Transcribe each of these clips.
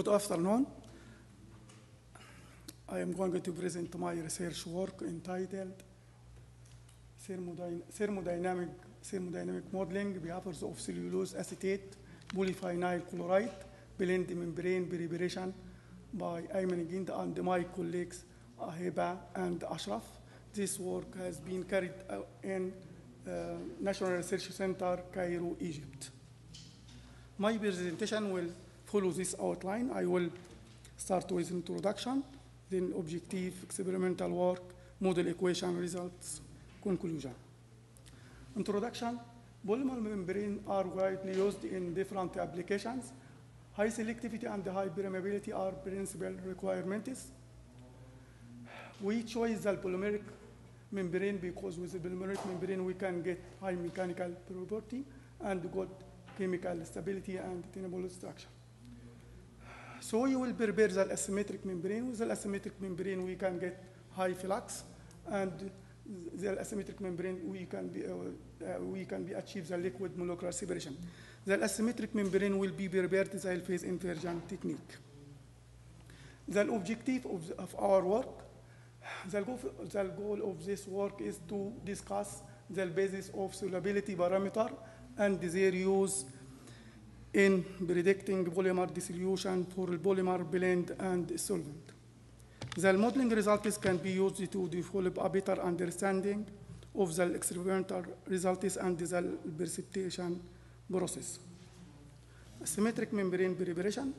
Good afternoon. I am going to present my research work entitled Thermodynamic Modeling Behaviors of Cellulose Acetate Polyphenol Chloride Blend Membrane Preparation by Ayman Gind and my colleagues Heba and Ashraf. This work has been carried out in National Research Center, Cairo, Egypt. My presentation will follow this outline. I will start with introduction, then objective, experimental work, model equation, results, conclusion. Introduction, polymer membranes are widely used in different applications. High selectivity and high permeability are principal requirements. We chose the polymeric membrane because with the polymeric membrane we can get high mechanical property and good chemical stability and tenable structure. So we will prepare the asymmetric membrane. With the asymmetric membrane we can get high flux, and the asymmetric membrane we can achieve the liquid molecular separation. The asymmetric membrane will be prepared the phase inversion technique. The objective of our work, the goal of this work is to discuss the basis of solubility parameter and their use in predicting polymer dissolution for polymer blend and solvent. The modeling results can be used to develop a better understanding of the experimental results and the precipitation process. Asymmetric membrane preparation.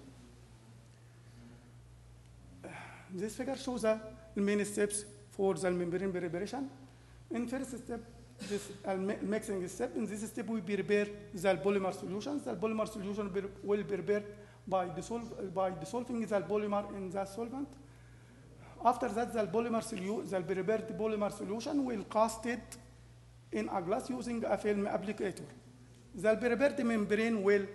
This figure shows the main steps for the membrane preparation. In first step, this mixing step. In this step, we prepare the polymer solutions. The polymer solution will be prepared by dissolving the polymer in the solvent. After that, the prepared polymer solution will cast it in a glass using a film applicator. The prepared membrane will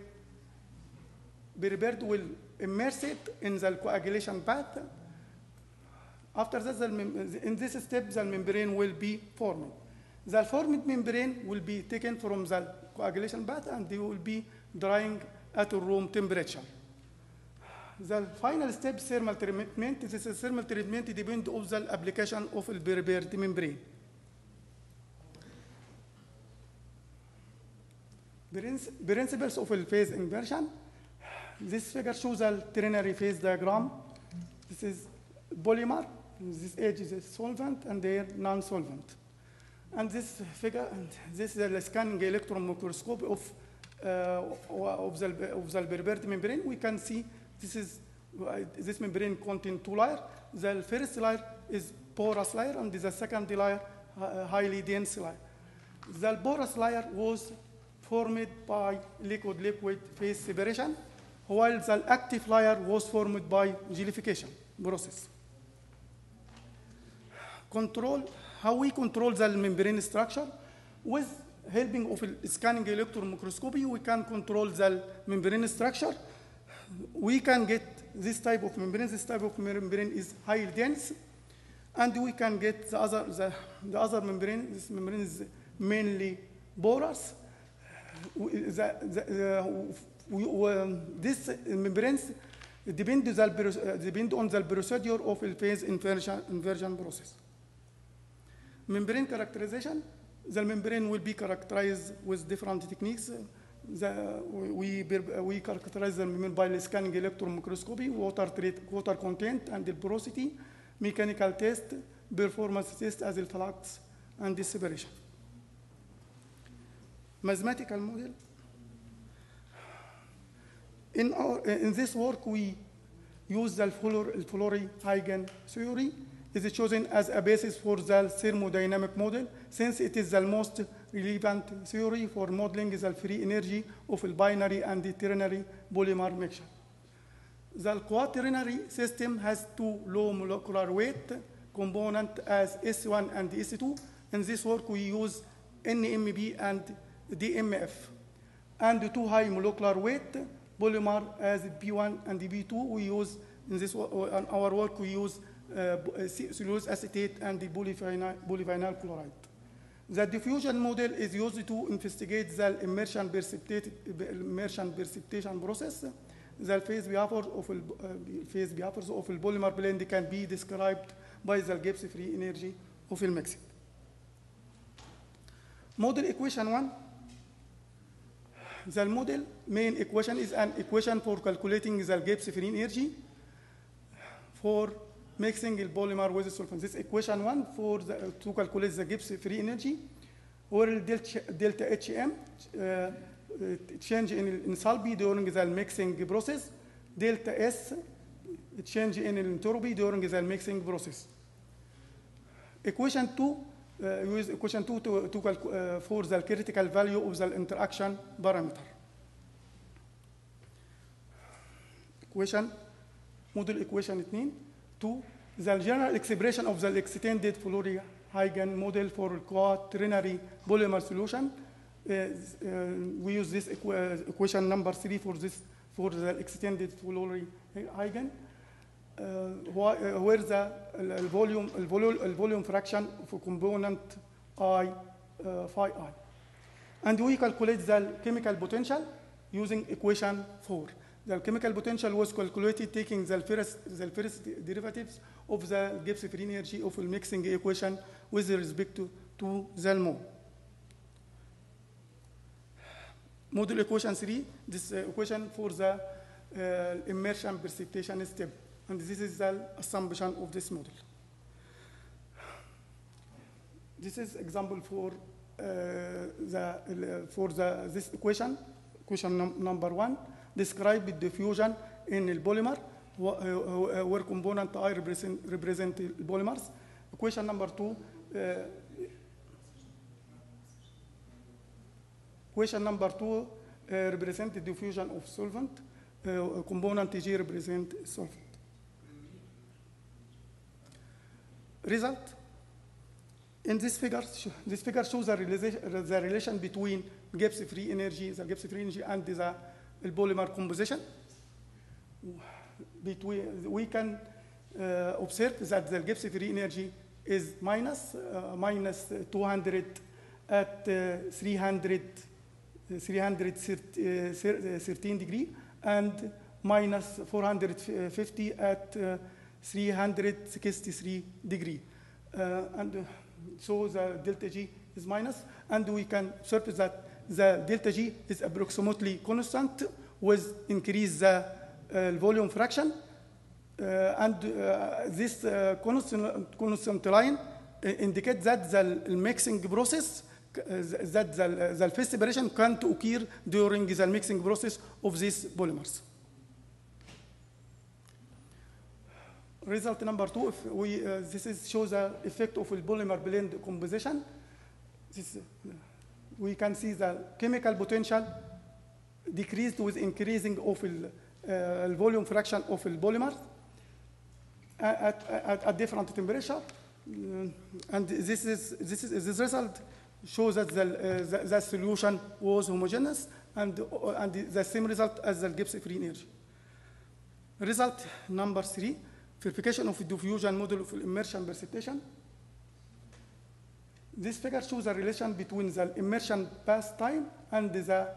immerse it in the coagulation path. After that, in this step, the membrane will be formed. The formed membrane will be taken from the coagulation bath and they will be drying at room temperature. The final step, thermal treatment. This is thermal treatment depends on the application of the prepared membrane. Principles of phase inversion. This figure shows a ternary phase diagram. This is polymer. This edge is a solvent and they are non-solvent. And this figure, this is the scanning electron microscope of the prepared membrane. We can see this membrane contains two layers. The first layer is porous layer, and the second layer highly dense layer. The porous layer was formed by liquid-liquid phase separation, while the active layer was formed by gelification process. How we control the membrane structure. With helping of scanning electron microscopy, we can control the membrane structure. We can get this type of membrane. This type of membrane is highly dense, and we can get the other membrane. This membrane is mainly porous. These membranes depend on the procedure of the phase inversion process. Membrane characterization. The membrane will be characterized with different techniques. We characterize the membrane by scanning electron microscopy, water content and the porosity, mechanical test, performance test as the flux and the separation. Mathematical model. In this work, we use the Flory-Huygens theory. It is chosen as a basis for the thermodynamic model, since it is the most relevant theory for modeling the free energy of a binary and the ternary polymer mixture. The quaternary system has two low molecular weight components as S1 and S2. In this work, we use NMB and DMF. And two high molecular weight polymer as P1 and P2. We use, in our work, we use cellulose acetate and the polyphenol chloride. The diffusion model is used to investigate the immersion precipitation process. the phase behaviors of the polymer blend can be described by the Gibbs free energy of the mixing. Model equation 1. The model main equation is an equation for calculating the Gibbs free energy for mixing the polymer with the solvent. This equation 1 to calculate the Gibbs free energy, where delta HM change in enthalpy during the mixing process, delta S change in entropy during the mixing process. Equation 2, use equation 2 for the critical value of the interaction parameter. Model equation 2, the general expression of the extended Flory-Huygens model for quaternary polymer solution. We use this equation number 3 for the extended Flory-Huygens, where the volume fraction of component I, phi I. And we calculate the chemical potential using equation 4. The chemical potential was calculated taking the first derivatives of the Gibbs free energy of the mixing equation with respect to the mole. Model equation 3, this equation for the immersion precipitation step. And this is the assumption of this model. This is example for this equation number 1. Describe the diffusion in the polymer, where component I represent the polymers. Equation number 2. Equation number 2 represent the diffusion of solvent. Component G represent solvent. Result. In this figure shows the relation between Gibbs free energy, and the polymer composition. We can observe that the Gibbs free energy is minus 200 at 313 degree, and minus 450 at 363 degree. And so the delta G is minus, and we can observe that the delta G is approximately constant with increase the volume fraction, and this constant line indicates that the mixing process, that the phase separation can't occur during the mixing process of these polymers. Result number 2, this shows the effect of the polymer blend composition. We can see the chemical potential decreased with increasing of the volume fraction of the polymer at different temperature. And this result shows that the solution was homogeneous and the same result as the Gibbs free energy. Result number 3, verification of the diffusion model of immersion precipitation. This figure shows a relation between the immersion pass time and the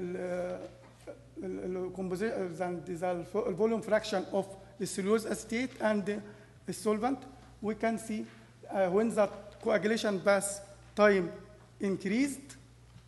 volume fraction of the cellulose acetate and the solvent. We can see when the coagulation pass time increased,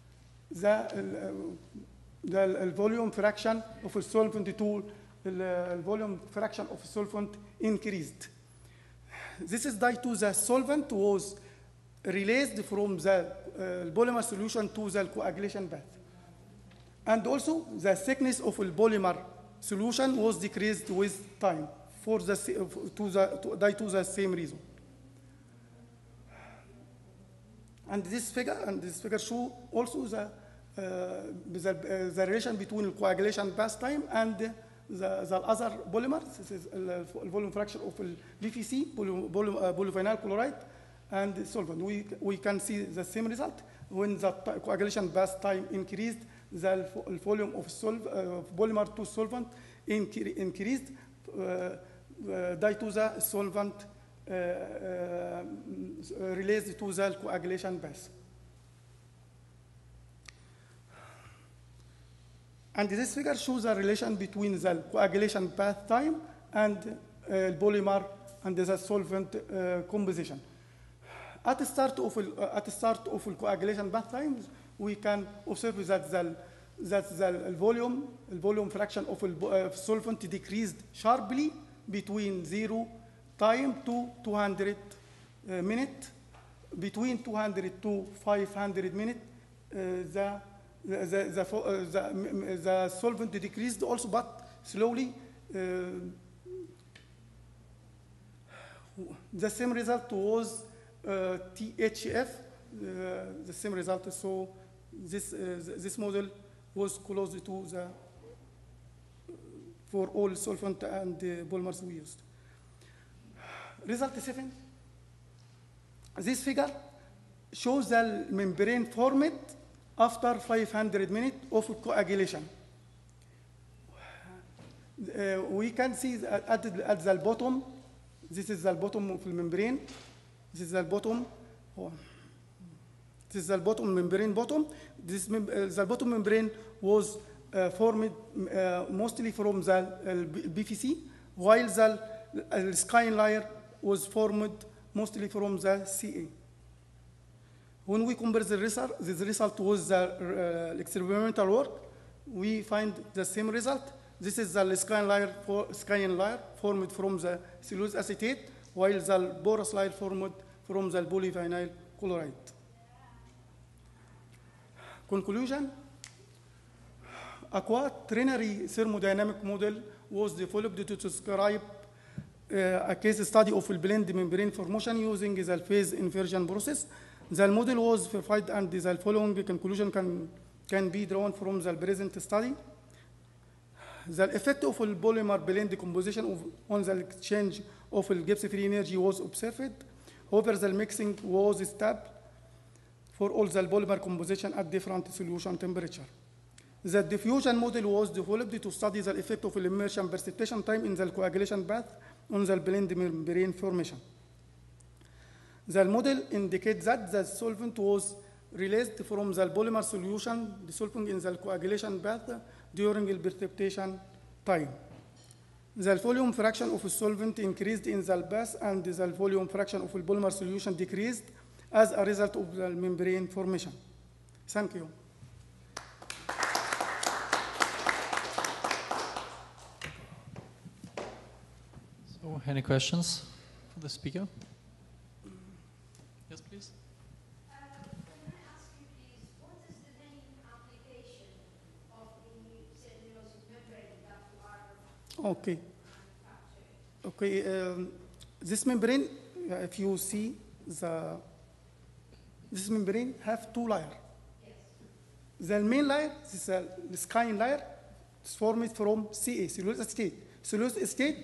the volume fraction of the solvent the volume fraction of the solvent increased. This is due to the solvent was released from the polymer solution to the coagulation path. And also, the thickness of the polymer solution was decreased with time due to the same reason. And this figure shows also the relation between the coagulation path time and the other polymers. This is the volume fraction of VPC, polyvinyl chloride, and solvent. We can see the same result. When the coagulation path time increased, the volume of polymer to solvent increased due to the solvent released to the coagulation path. And this figure shows a relation between the coagulation path time and polymer and the solvent composition. At the start of coagulation path times, we can observe that the volume fraction of solvent decreased sharply between 0 time to 200 minutes. Between 200 to 500 minutes, the solvent decreased also, but slowly. The same result was THF. The same result. So this model was close to the for all solvent and polymers we used. Result 7. This figure shows the membrane formed after 500 minutes of coagulation. We can see at the bottom, this is the bottom of the membrane. This is the bottom. This is the bottom membrane bottom. The bottom membrane was formed mostly from the BFC, while the skin layer was formed mostly from the CA. When we compare the result, this result with the experimental work, we find the same result. This is the skin layer formed from the cellulose acetate, while the porous layer formed from the polyvinyl chloride. Conclusion: a quaternary thermodynamic model was developed to describe a case study of blend membrane formation using the phase inversion process. The model was verified, and the following conclusion can be drawn from the present study. The effect of polymer blend composition on the exchange of Gibbs free energy was observed. However, the mixing was stable for all the polymer composition at different solution temperature. The diffusion model was developed to study the effect of immersion precipitation time in the coagulation path on the blend membrane formation. The model indicates that the solvent was released from the polymer solution dissolving in the coagulation path during the precipitation time. The volume fraction of the solvent increased in the path, and the volume fraction of the polymer solution decreased as a result of the membrane formation. Thank you. So, any questions for the speaker? Yes, please. Can I ask you, please, what is the main application of the cellulose membrane that you are Okay. manufacturing? Okay. This membrane, if you see this membrane have two layers. Yes. The main layer, this is the skin layer, is formed from CA, cellulose acetate. Cellulose acetate,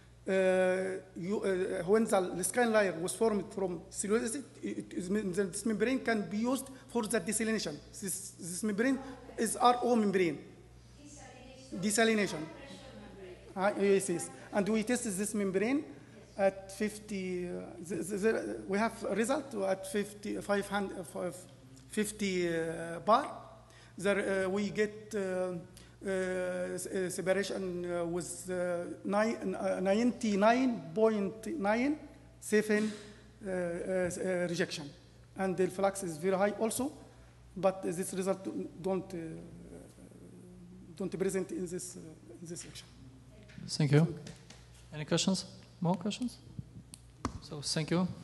when the skin layer was formed from cellulose acetate, this membrane can be used for the desalination. This membrane is RO membrane. Desalination. Yes, yes. And we tested this membrane at 50, we have a result at 50 bar. There we get separation with 99.97 rejection. And the flux is very high also, but this result don't present in this section. Thank you. Any questions? More questions? So, thank you.